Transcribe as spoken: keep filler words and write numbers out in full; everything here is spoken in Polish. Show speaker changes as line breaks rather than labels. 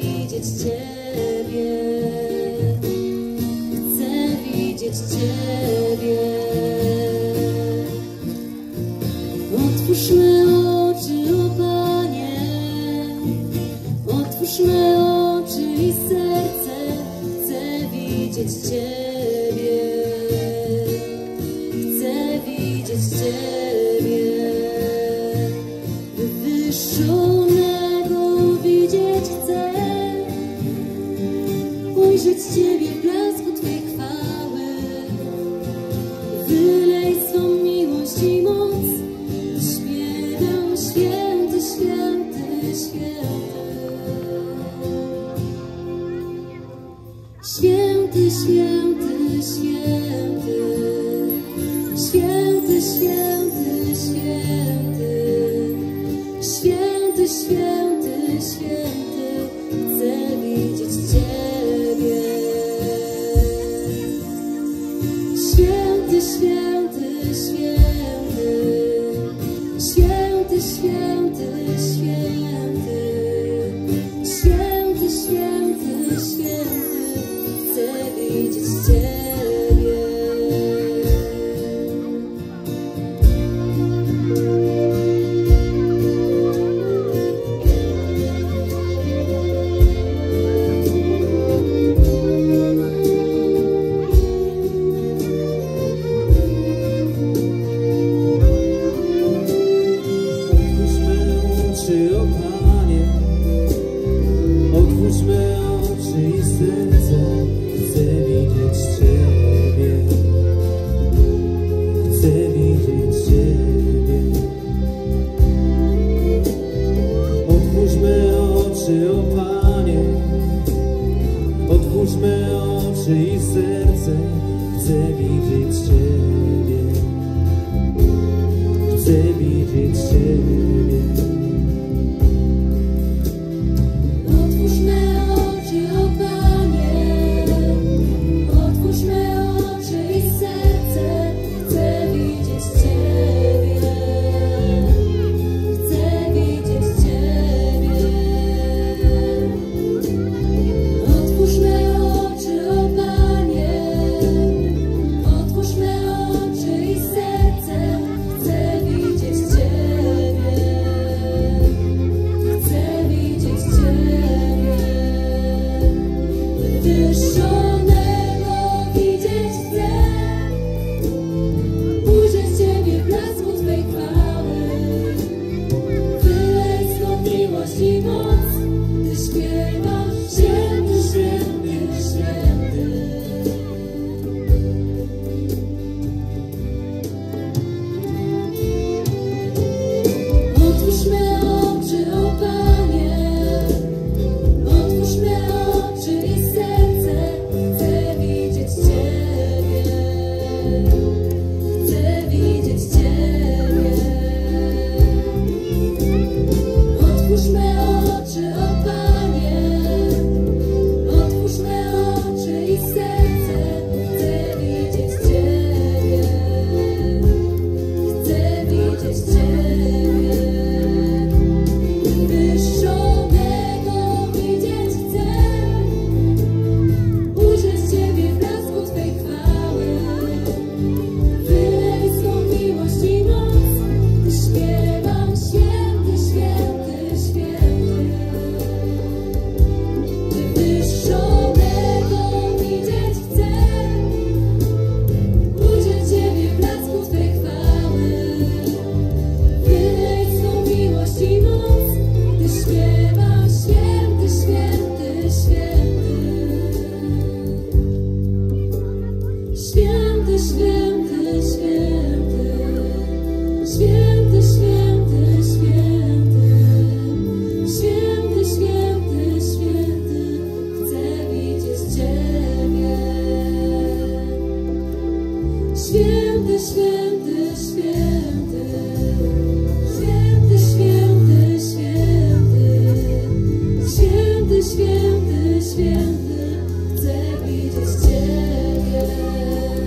widzieć Ciebie, chcę widzieć Ciebie. Otwórz me oczy, o Panie, otwórz me oczy i serce, chcę widzieć Ciebie, chcę widzieć Ciebie. Wywyższonego widzieć chcę, ujrzeć Ciebie w blasku Twej chwały. Wylej swą miłość i moc, śpiewam święty, święty, święty. Święty, święty, święty, święty, święty, święty, święty, święty, święty, chcę widzieć Ciebie. Święty, święty, święty, święty, święty, święty, święty, święty, święty, chcę widzieć Ciebie.
Otwórz me oczy i serce, chcę widzieć Ciebie, chcę widzieć Ciebie. Otwórz me oczy, o Panie, otwórz me oczy i serce, chcę widzieć Ciebie, chcę widzieć Ciebie.
Święty, święty, święty, święty, święty, święty, święty, święty, święty, chcę widzieć Ciebie.